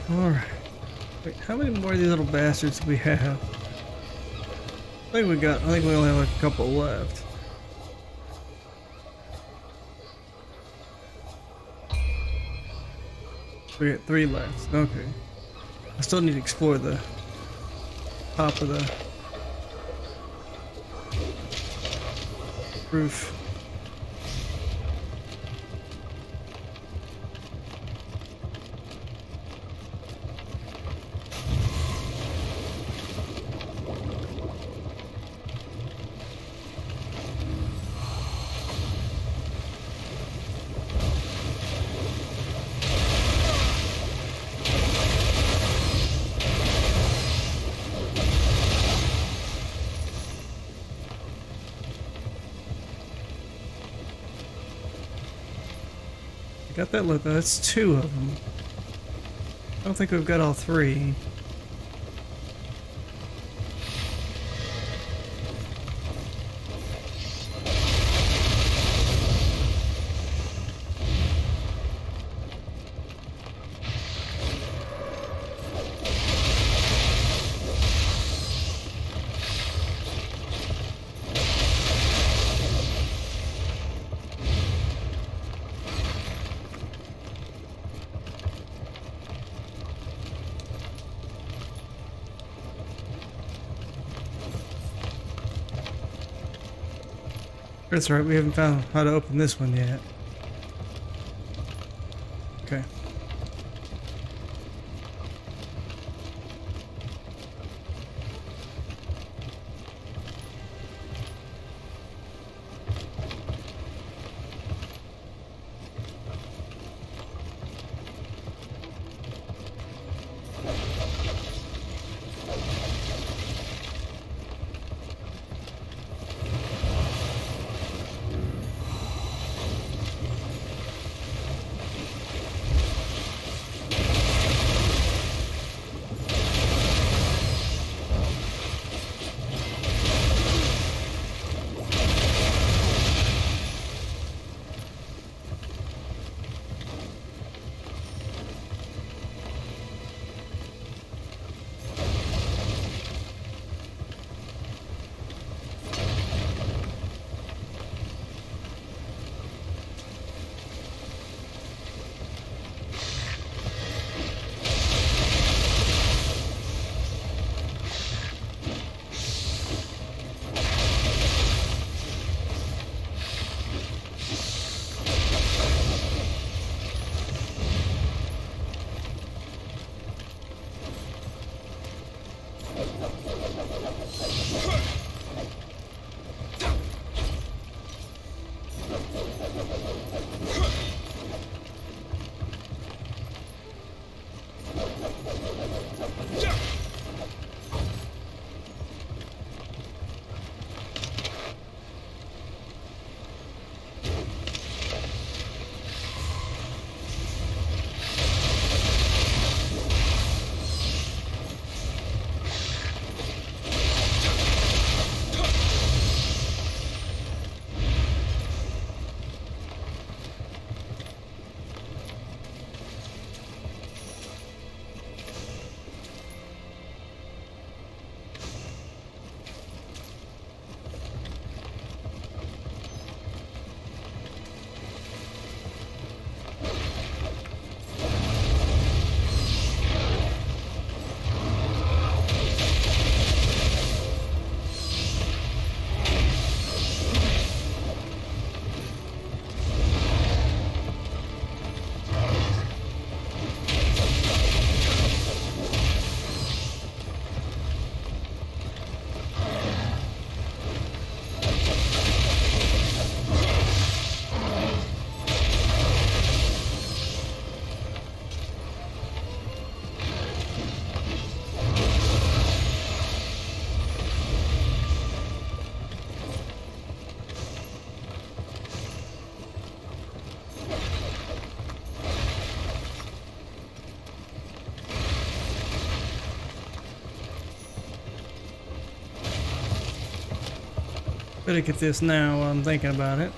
Alright. Wait, how many more of these little bastards do we have? I think we only have like a couple left. We got 3 left. Okay. I still need to explore the top of the roof. Got that look, that's 2 of them. I don't think we've got all 3. That's right, we haven't found how to open this one yet. Okay. Better get this now while I'm thinking about it.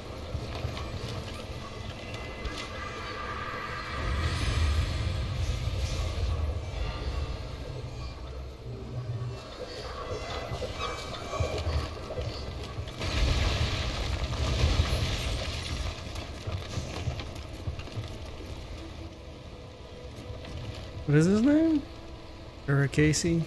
What is his name? Casey.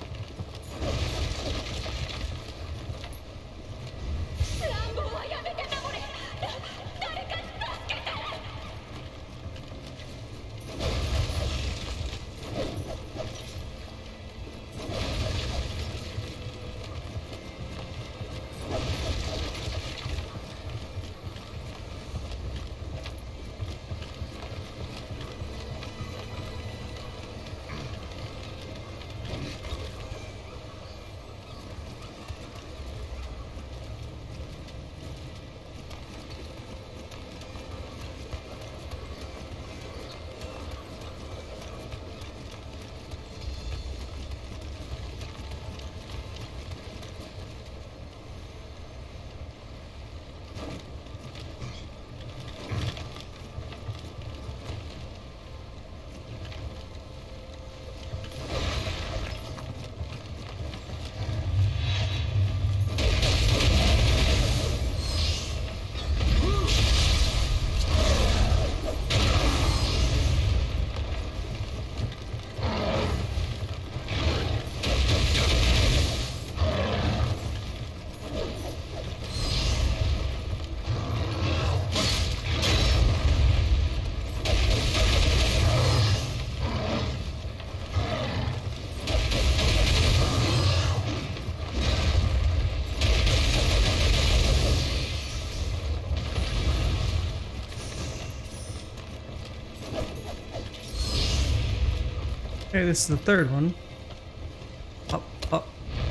Okay, this is the third one. Up, up.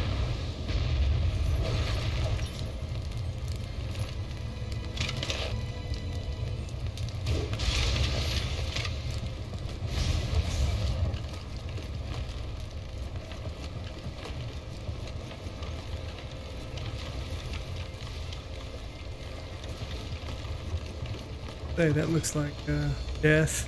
Hey, that looks like death.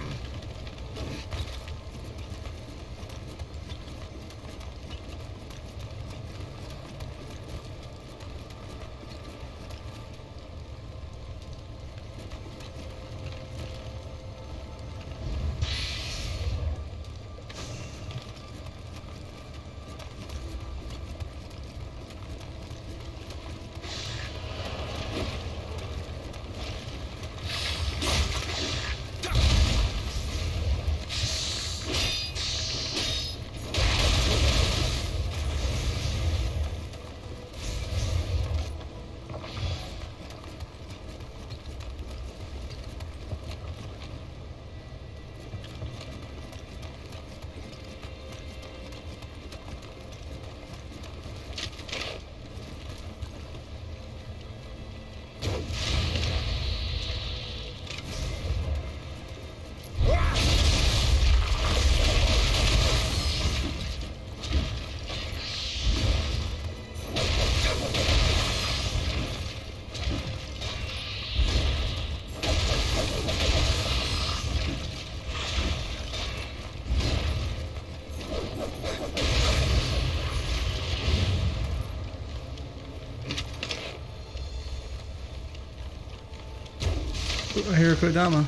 I hear Kodama.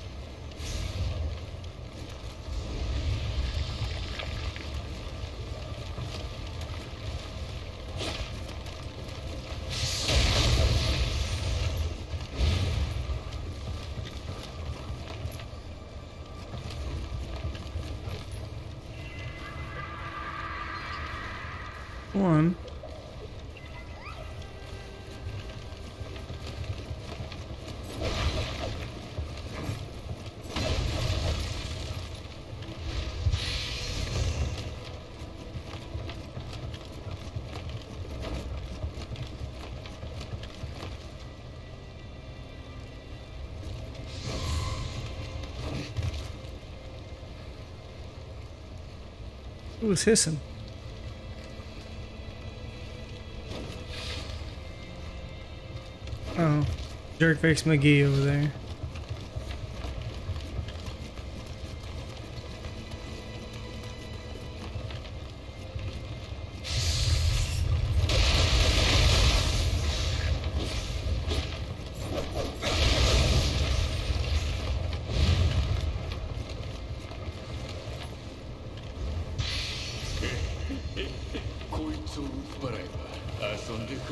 One. Who was hissing? Oh, Jerkface McGee over there.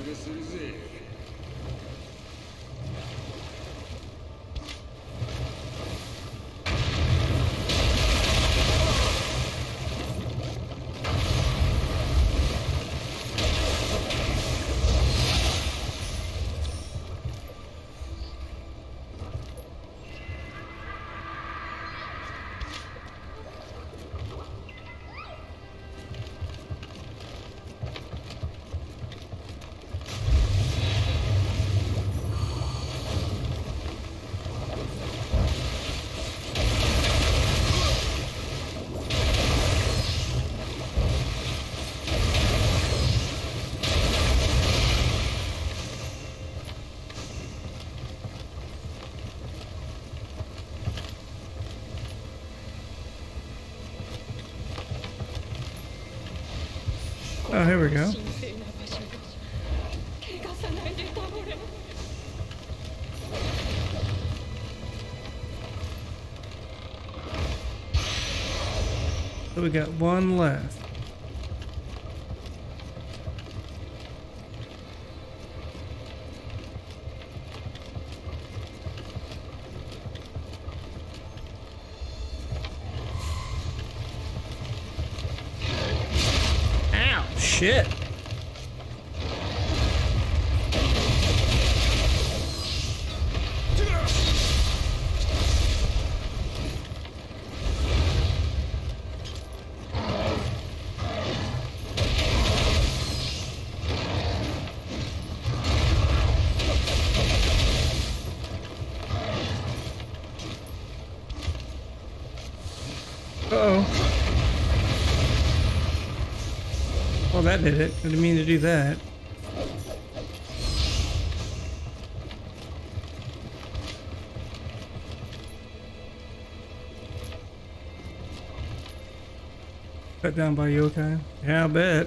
Oh, here we go. So we got one left. Ow, shit. Uh-oh. Well, that did it. I didn't mean to do that. Cut down by yokai? Yeah, I bet.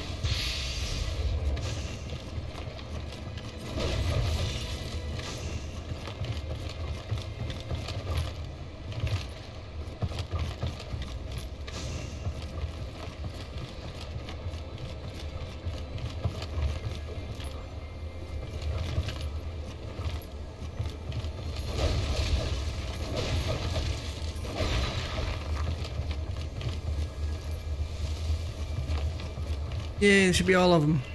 Yeah, it should be all of them.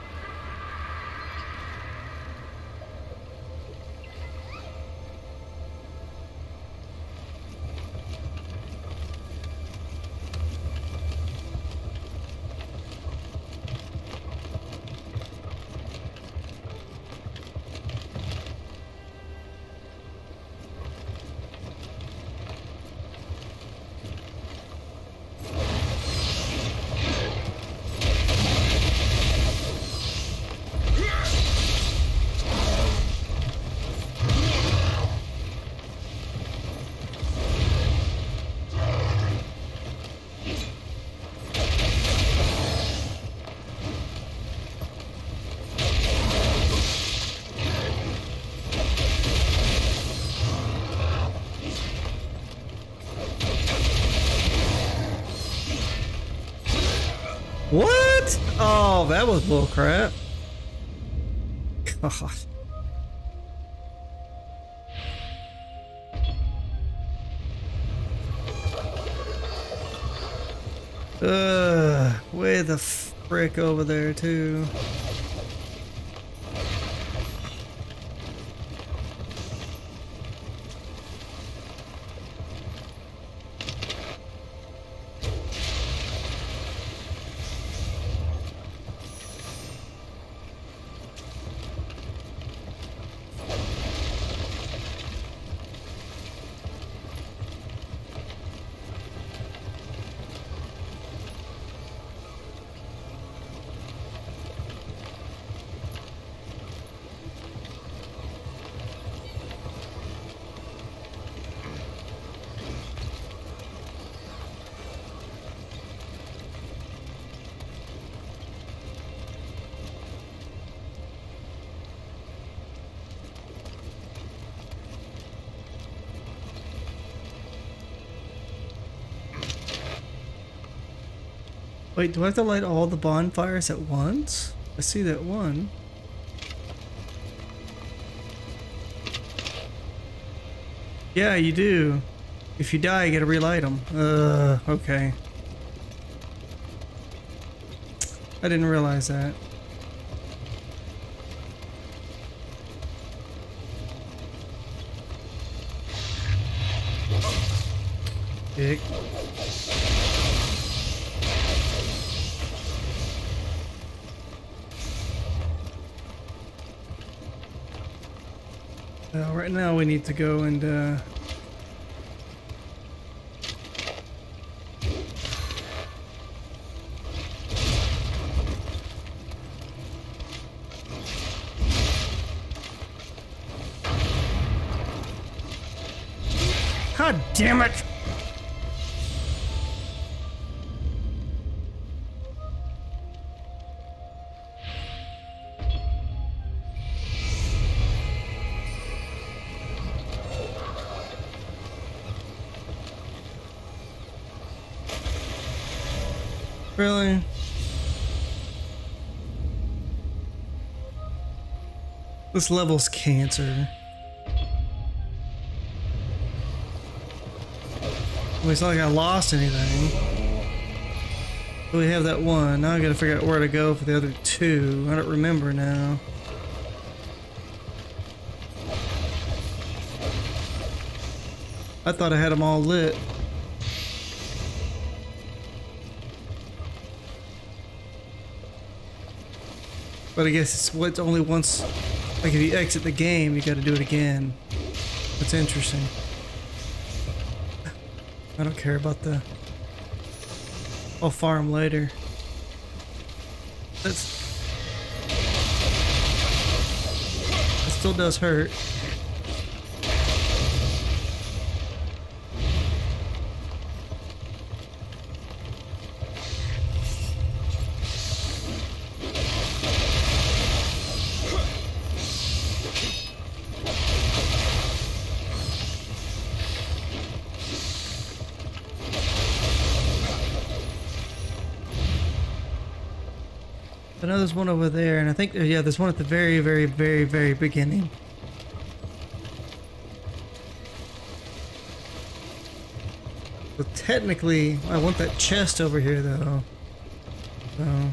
What? Oh, that was bullcrap. God. Way the frick over there too. Wait, do I have to light all the bonfires at once? I see that one. Yeah, you do. If you die, you gotta relight them. Okay. I didn't realize that. Dick. Right now we need to go and God damn it! Really? This level's cancer. Well, it's not like I lost anything. But we have that one. Now I gotta figure out where to go for the other two. I don't remember now. I thought I had them all lit. But I guess it's what's only once, like if you exit the game, you gotta do it again. That's interesting. I don't care about the... I'll farm later. That still does hurt. I know there's one over there, and I think, yeah, there's one at the very, very, very, very beginning. So technically, I want that chest over here, though. So...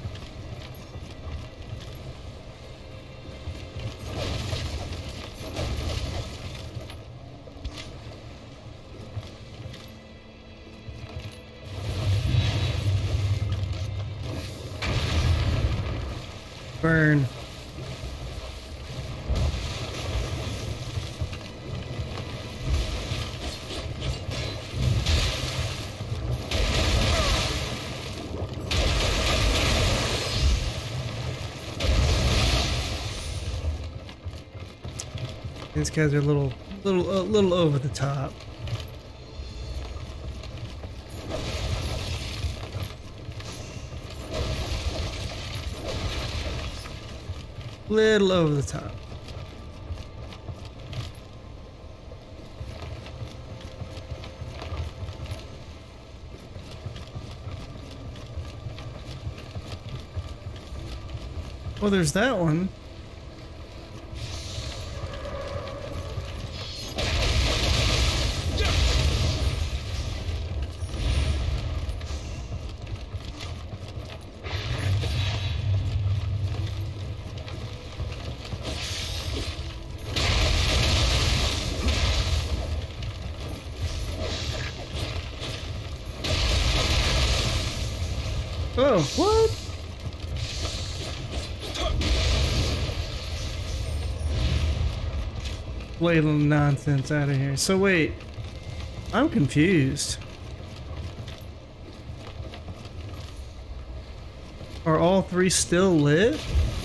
Burn. These guys are a little over the top. Little over the top. Well, there's that one. Oh, what? Ladling nonsense out of here. So wait, I'm confused. Are all three still lit?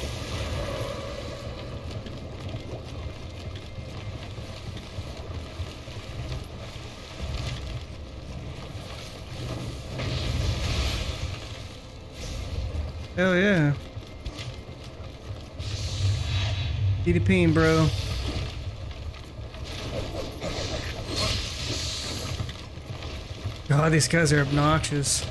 Hell yeah. Eat a peen, bro. God, these guys are obnoxious.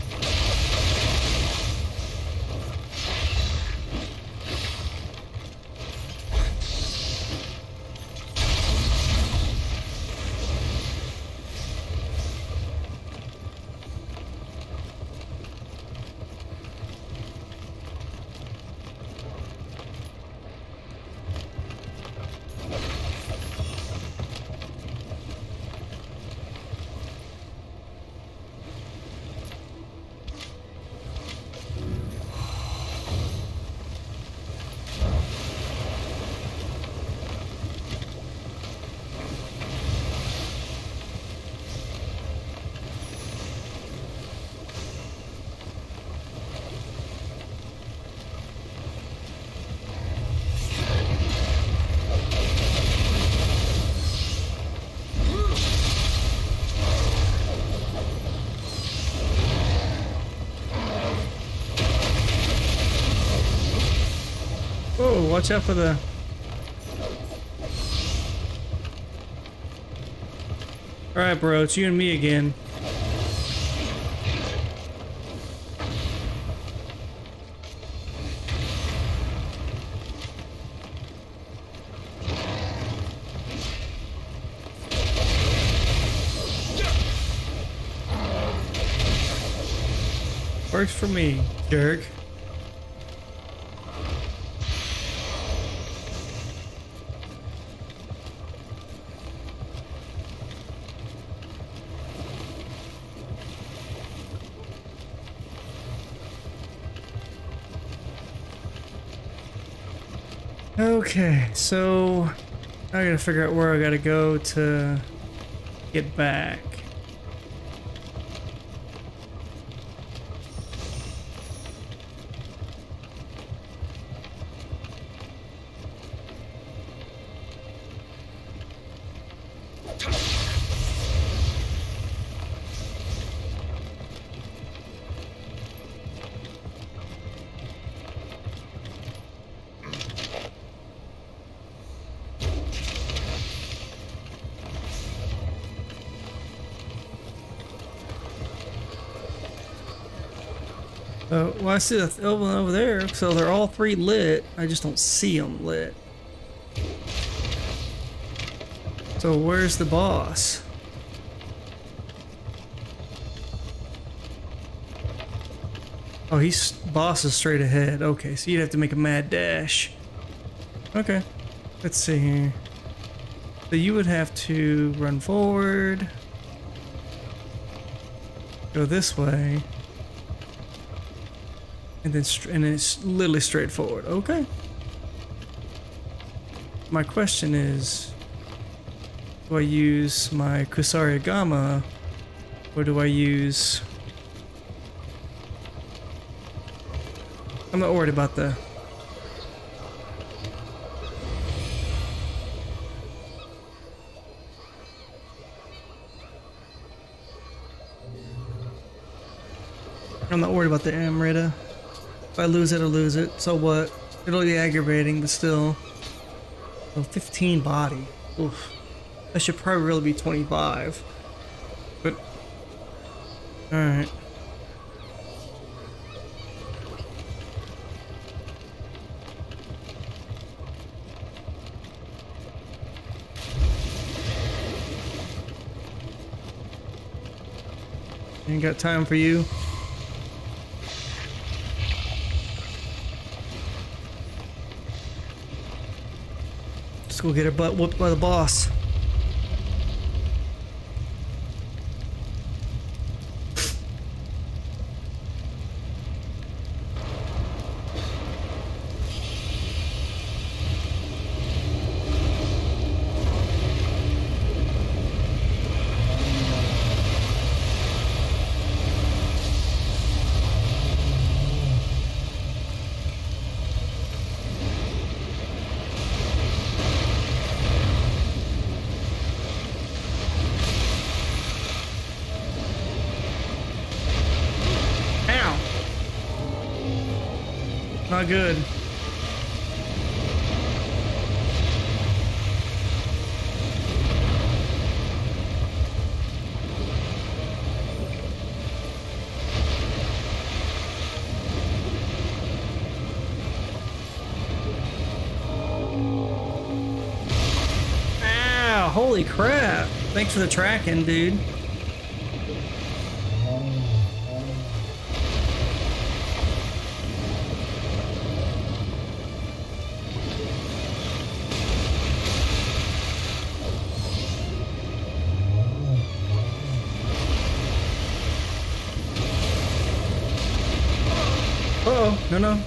watch out for the... Alright, bro, it's you and me again. Works for me, jerk. Okay, so I gotta figure out where I gotta go to get back. Well, I see the one over there, so they're all three lit. I just don't see them lit. So where's the boss? Oh, boss is straight ahead. Okay, so you'd have to make a mad dash. Okay, let's see here. So you would have to run forward, go this way. And then it's literally straightforward. Okay. My question is, do I use my Kusarigama or do I use... I'm not worried about the... I'm not worried about the Amrita. If I lose it, I lose it. So what? It'll be aggravating, but still. Oh, 15 body. Oof. That should probably really be 25. But... Alright. Ain't got time for you. Let's go get her butt whooped by the boss. Not good. Ow, holy crap. Thanks for the tracking, dude. Uh-oh, no.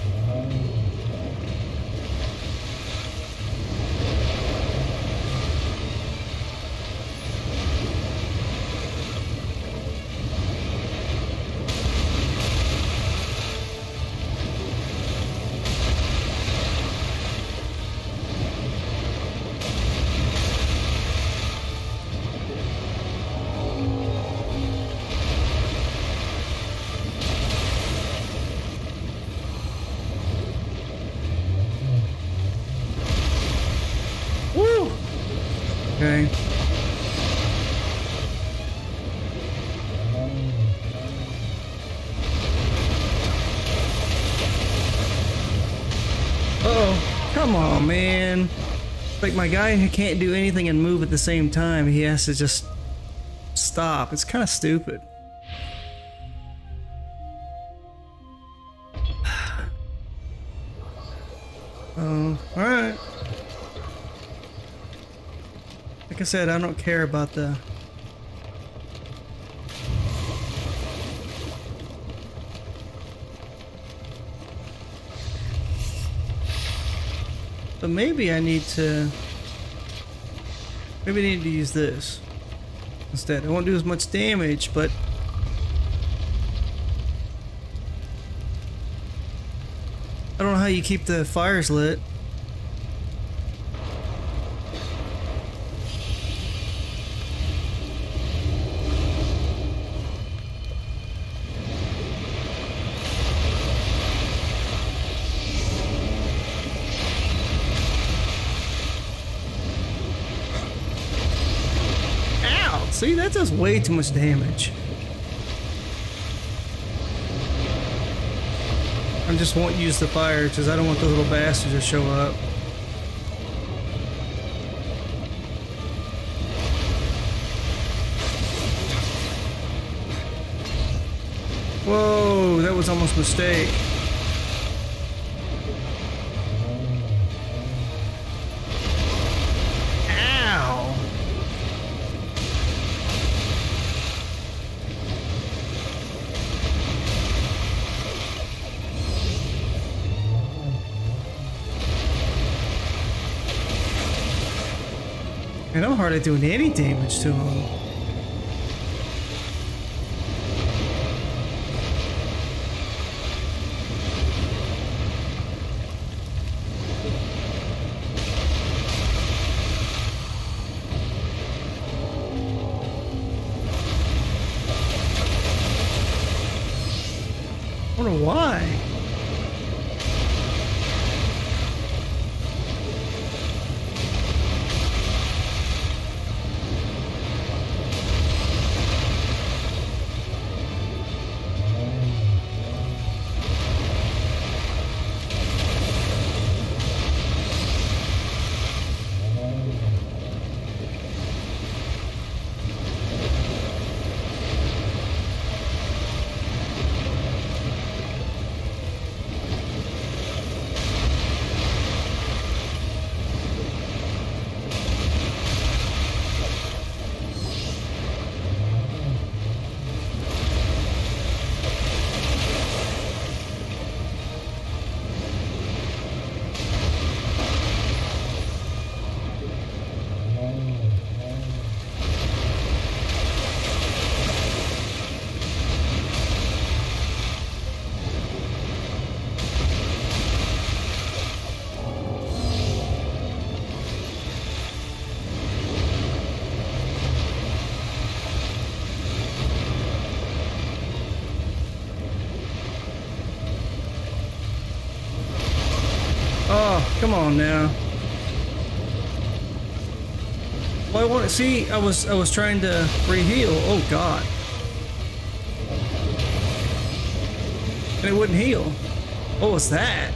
Come on, man. Like, my guy can't do anything and move at the same time. He has to just stop. It's kind of stupid. Oh, alright. Like I said, I don't care about the... But maybe I need to... Maybe I need to use this instead. It won't do as much damage, but... I don't know how you keep the fires lit. Ow! See, that does way too much damage. I just won't use the fire because I don't want the little bastard to show up. Whoa, that was almost a mistake. Ow! And I'm hardly doing any damage to him. I wonder why. Oh, come on now. Well, I want to see. I was trying to re-heal. Oh God. And it wouldn't heal. What was that?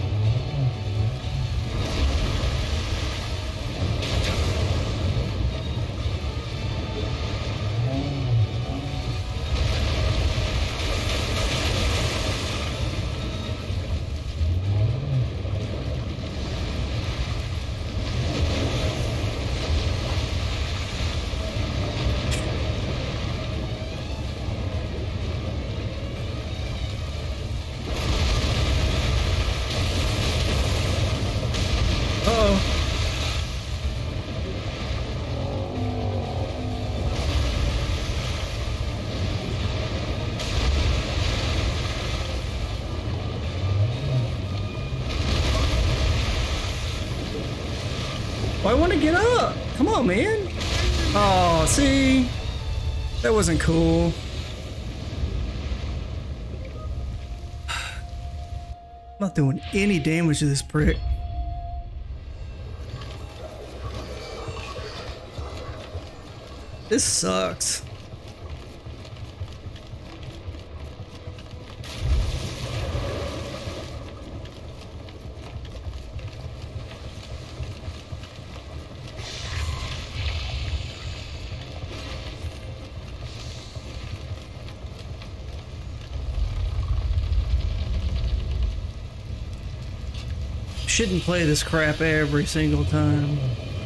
I want to get up. Come on, man. Oh, see? That wasn't cool. I'm not doing any damage to this prick. This sucks. shouldn't play this crap every single time.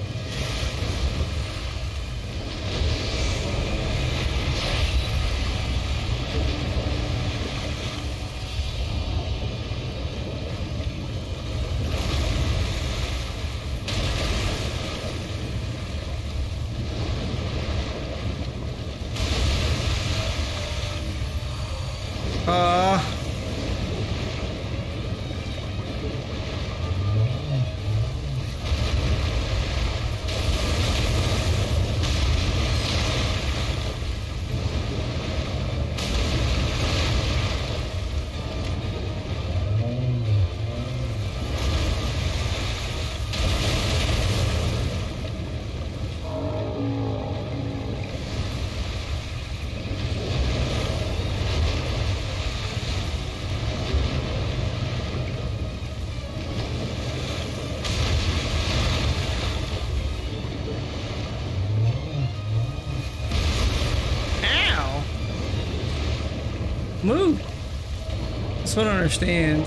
Move. That's what I don't understand.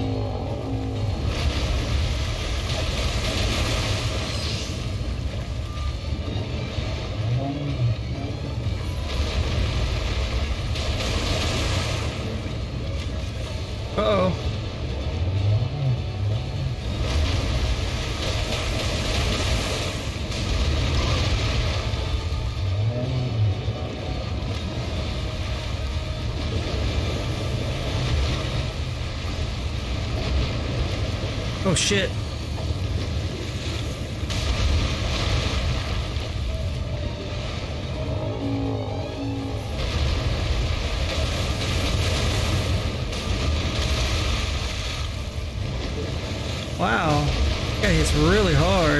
Uh-oh. Oh shit. Wow. That guy hits really hard.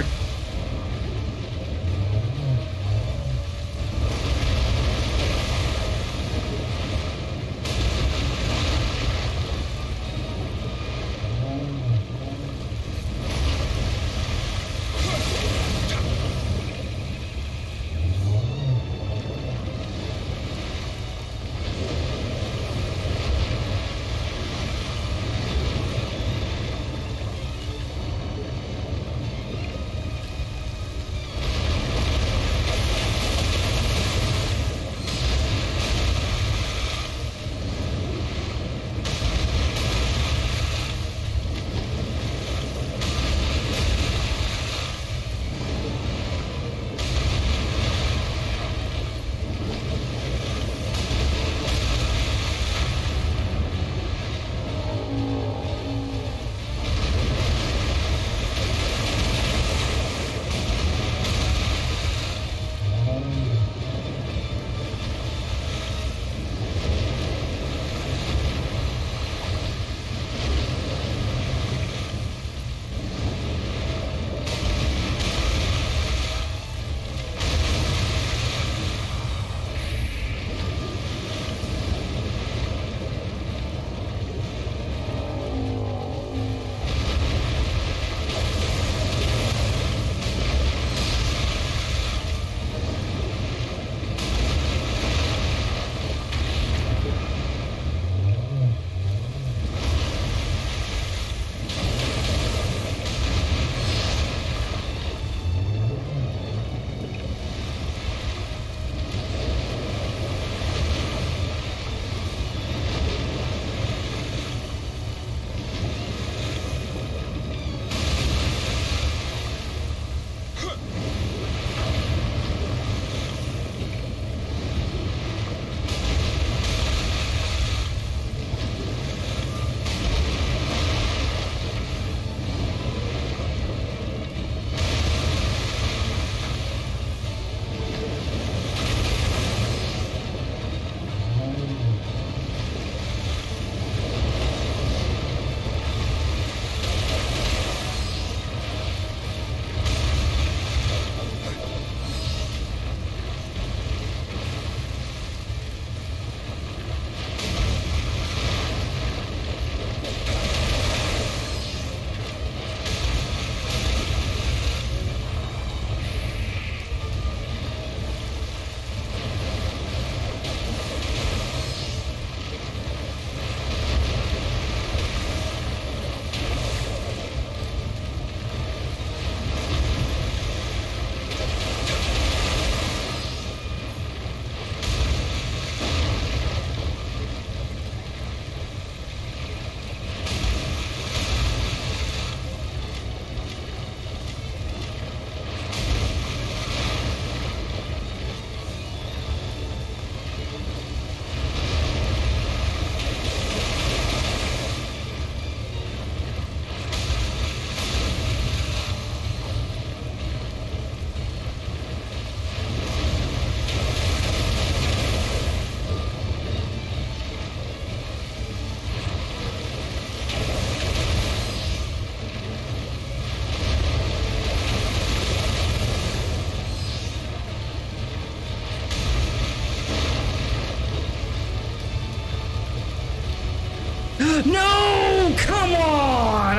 No! Come on!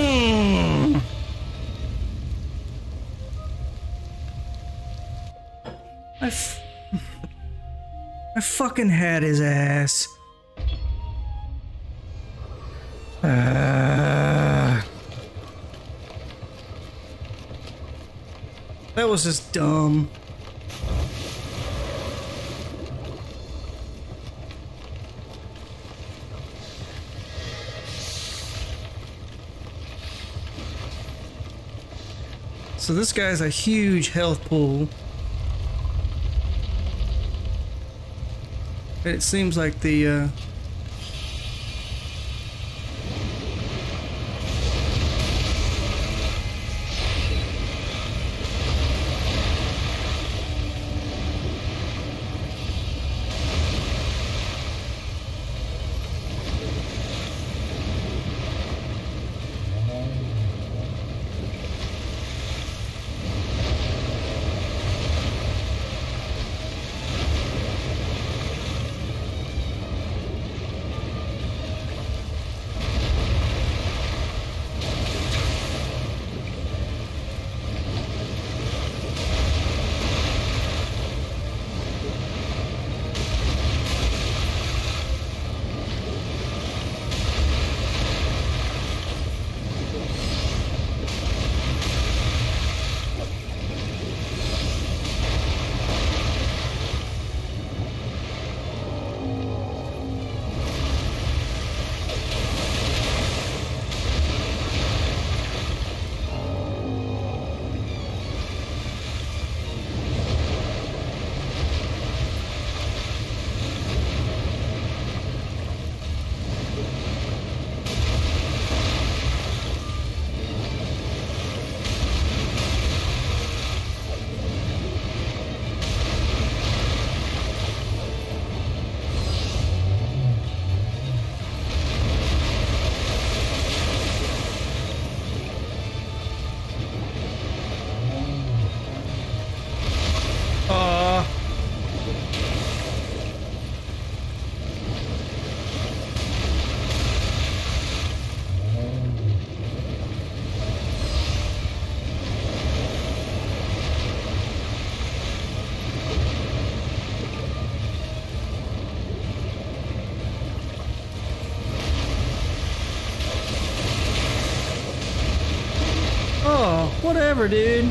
I fucking had his ass. That was just dumb. So this guy's a huge health pool. It seems like the whatever, dude.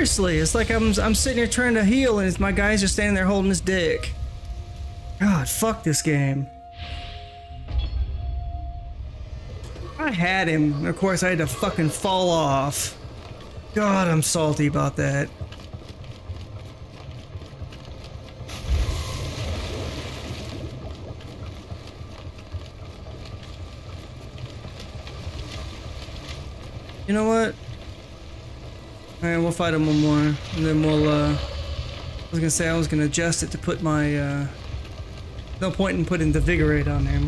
seriously, it's like I'm sitting here trying to heal and my guy's just standing there holding his dick. God, fuck this game. I had him, and of course I had to fucking fall off. God, I'm salty about that. You know what? Alright, we'll fight him one more, and then we'll, I was gonna say I was gonna adjust it to put my, no point in putting the Vigorate on him.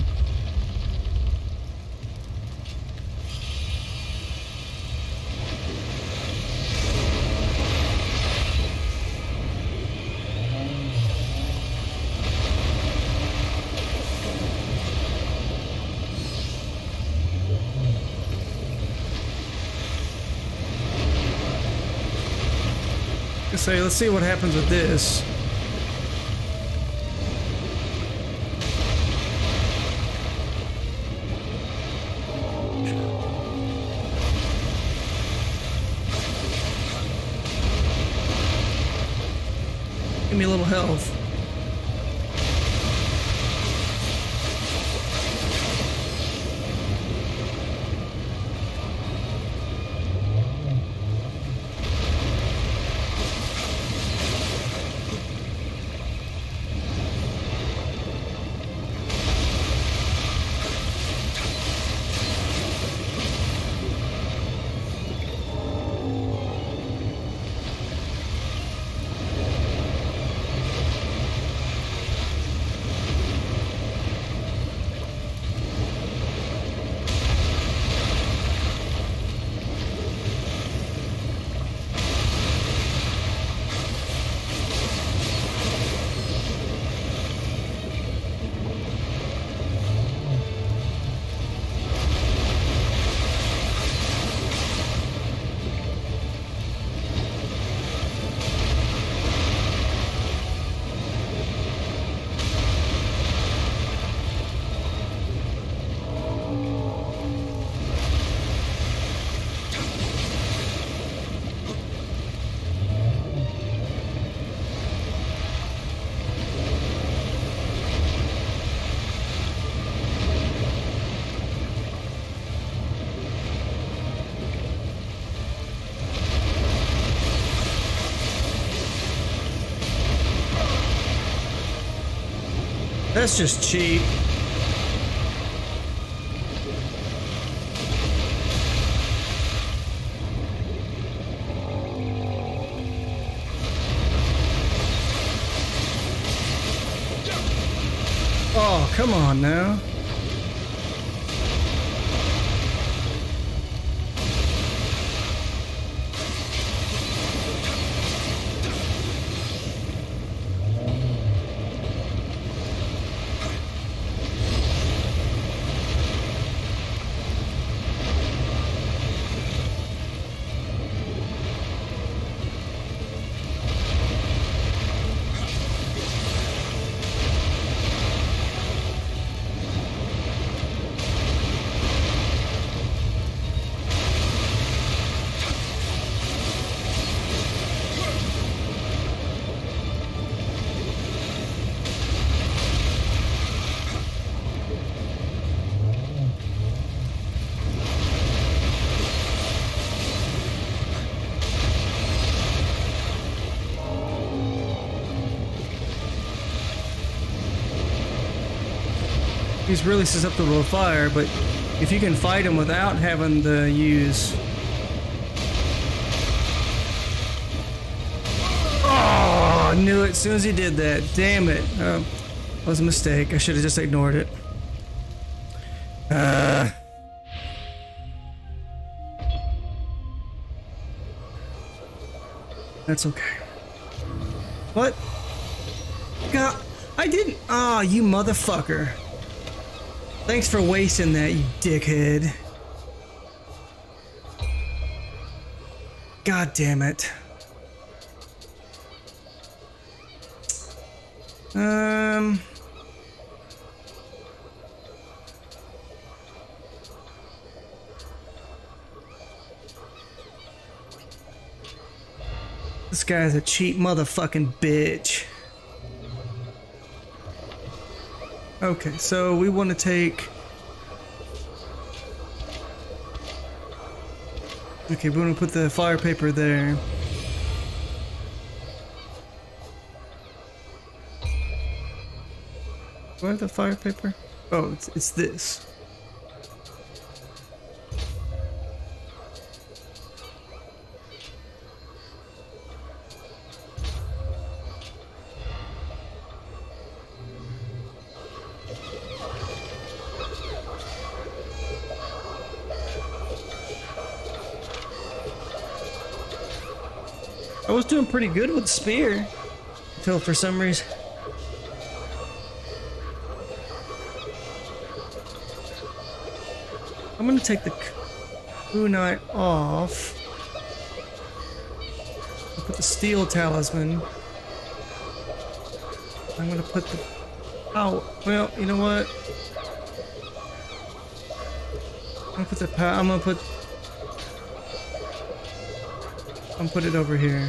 Say, let's see what happens with this. Give me a little health. That's just cheap. Oh, come on now. He's really susceptible to fire, but if you can fight him without having to use... Oh, I knew it as soon as he did that. Damn it. That was a mistake. I should have just ignored it. That's okay. What? God, I didn't... Ah, oh, you motherfucker. Thanks for wasting that, you dickhead. God damn it. This guy's a cheap motherfucking bitch. Okay, so we want to take... Okay, we want to put the fire paper there. Where's the fire paper? Oh, it's this. I was doing pretty good with the spear until for some reason. I'm gonna take the kunai off. I'll put the steel talisman. I'm gonna put the... Oh, well, you know what? I'm gonna put it over here.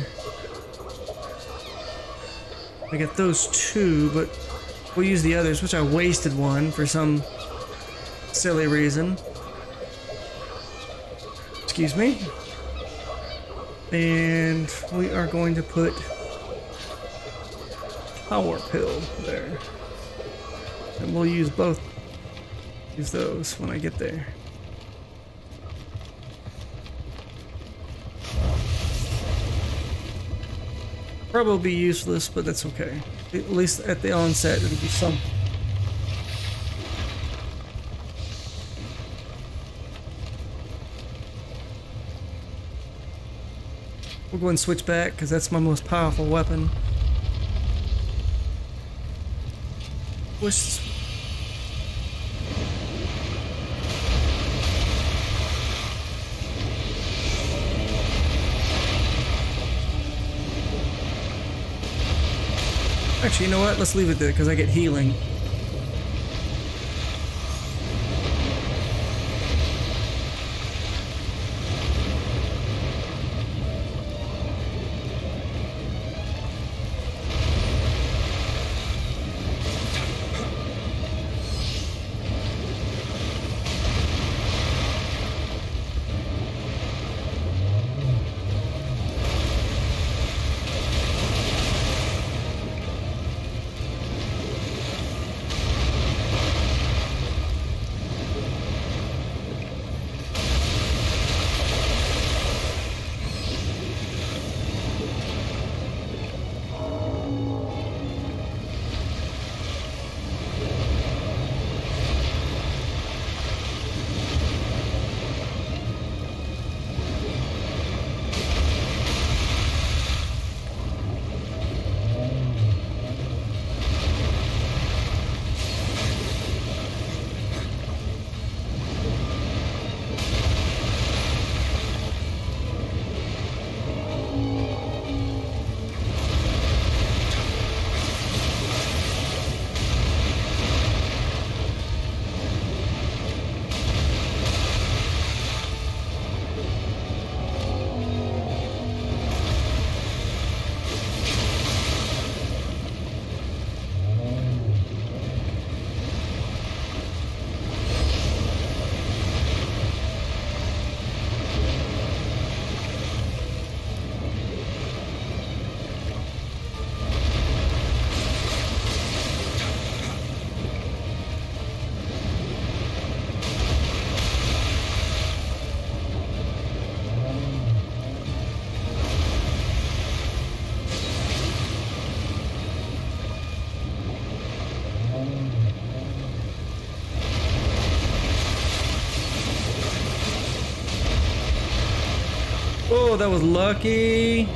I got those two, but we'll use the others, which I wasted one for some silly reason. Excuse me. And we are going to put power pill there. And we'll use both. Use those when I get there. Probably be useless, but that's okay. At least at the onset, it'll be some. We'll go and switch back because that's my most powerful weapon. Which... Actually, you know what? Let's leave it there because I get healing. Oh, that was lucky.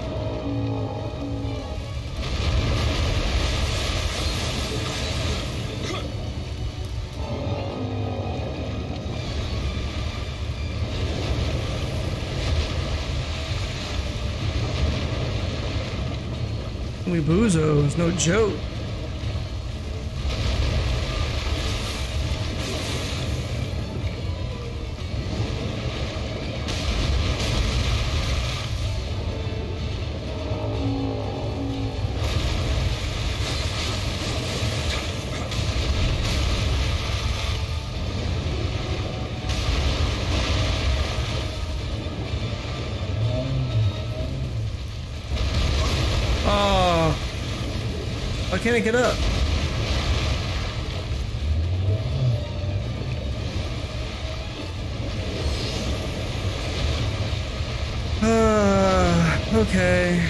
Weebuzo is no joke. can't I get up? Okay.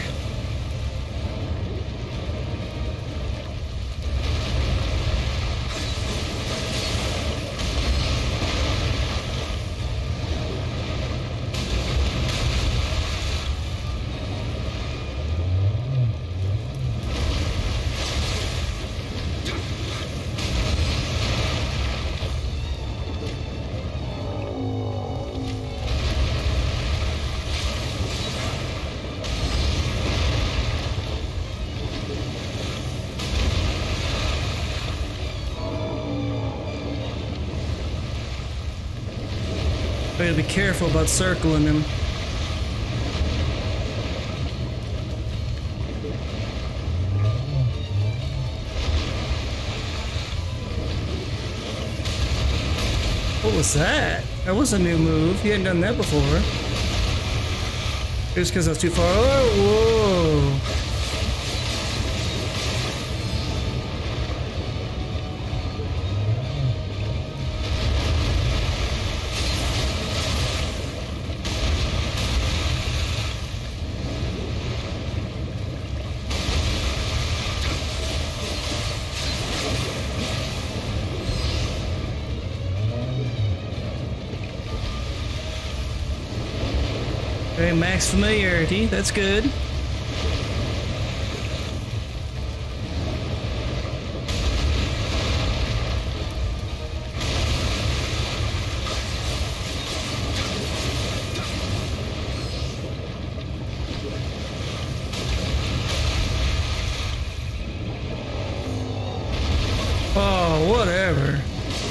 I gotta be careful about circling him. What was that? That was a new move. He hadn't done that before. Just because I was too far. Oh, whoa. Okay, max familiarity, that's good. Oh, whatever.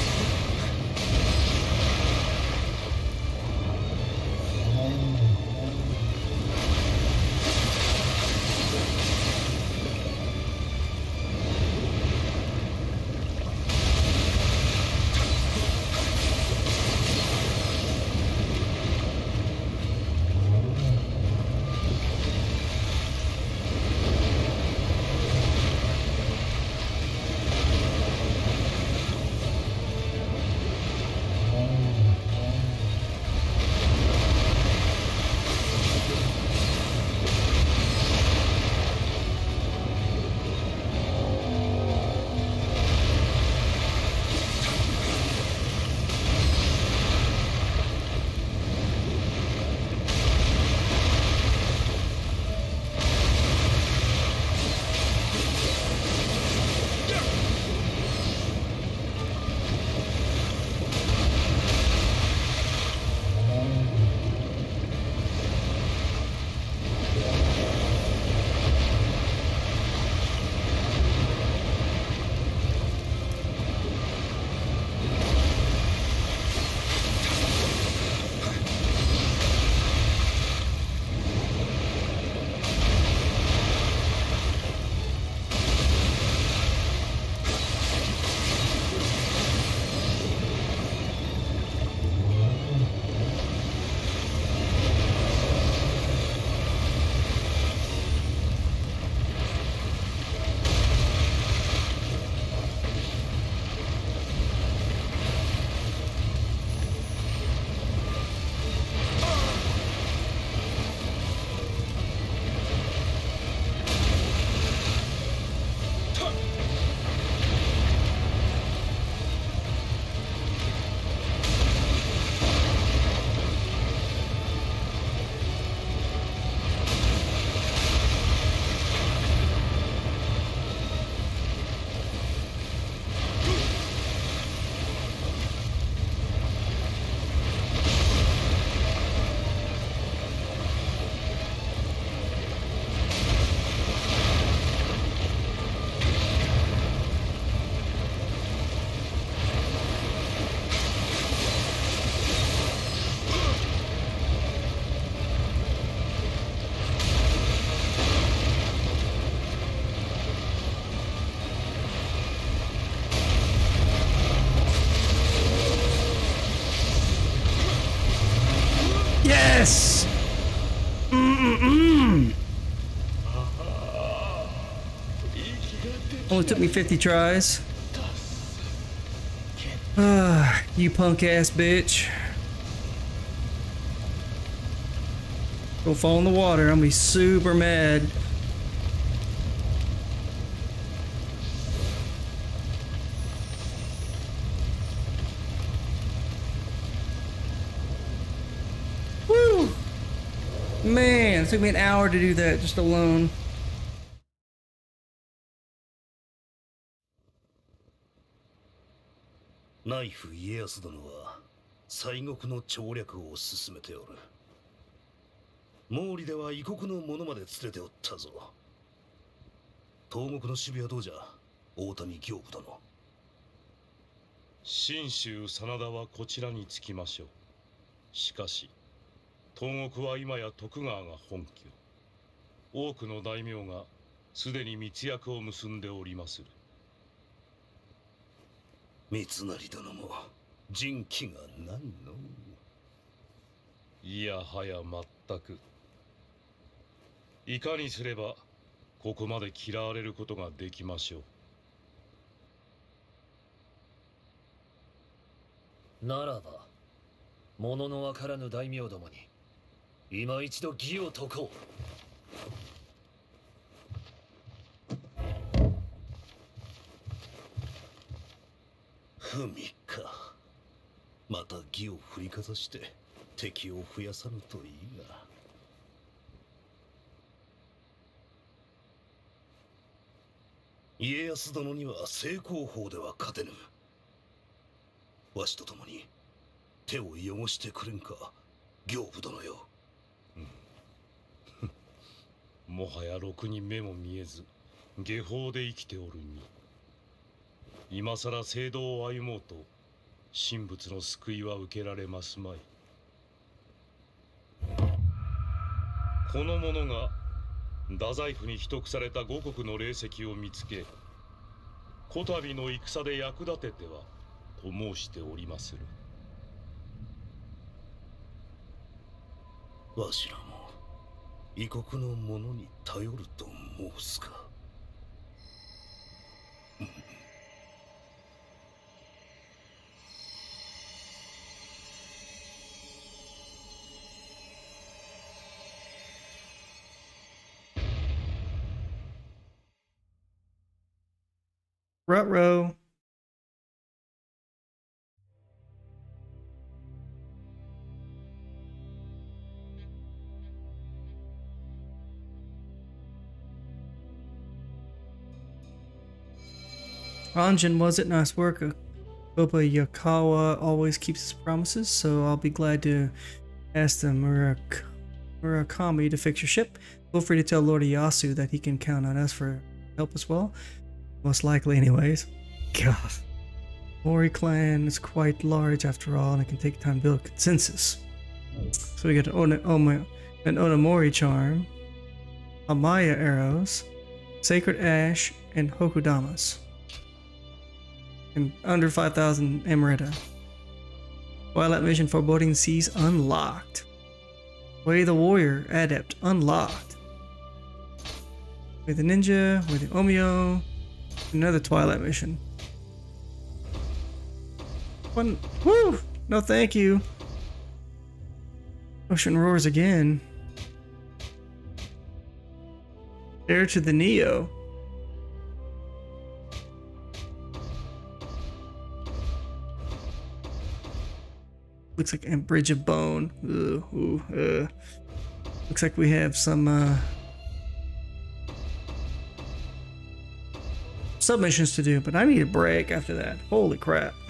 Yes! Only took me 50 tries. You punk ass bitch. Go fall in the water. I'm gonna be super mad. Woo! Man, it took me an hour to do that just alone. Nioh 家康殿は西国の調略を進めておる。毛利では異国の者まで連れておったぞ。東国の守備はどうじゃ、大谷行部殿。 信州真田はこちらにつきましょう。しかし東国は今や徳川が本拠。多くの大名がすでに密約を結んでおりまする。 三成殿も人気がないの。 いやはや全く。いかにすればここまで嫌われることができましょう。ならば物のわからぬ大名どもに今一度義を解こう。 不味か。また義を振りかざして敵を増やさぬといいが。家康殿には正攻法では勝てぬ。わしと共に手を汚してくれんか、行部殿よ。 もはやろくに目も見えず下法で生きておるに、今さら正道を歩もうと神仏の救いは受けられますまい。この者が太宰府に秘匿された五国の霊石を見つけ、こたびの戦で役立ててはと申しておりまする。 わしらも異国の者に頼ると申すか。 Ruh-roh. Anjin, was it nice work? Opa Yakawa always keeps his promises, so I'll be glad to ask the Murakami to fix your ship. Feel free to tell Lord Ieyasu that he can count on us for help as well. Most likely anyways. God. Mori clan is quite large after all, and it can take time to build consensus. So we get an Onamori charm, Amaya arrows, Sacred Ash, and Hokudamas. And under 5,000 Amrita. Twilight Mission Foreboding Seas unlocked. Way the Warrior Adept unlocked. With the Ninja, with the Omio, another Twilight Mission. One, woo! No thank you. Ocean roars again. Heir to the Nioh. Looks like a bridge of bone. Looks like we have some submissions to do, but I need a break after that. Holy crap.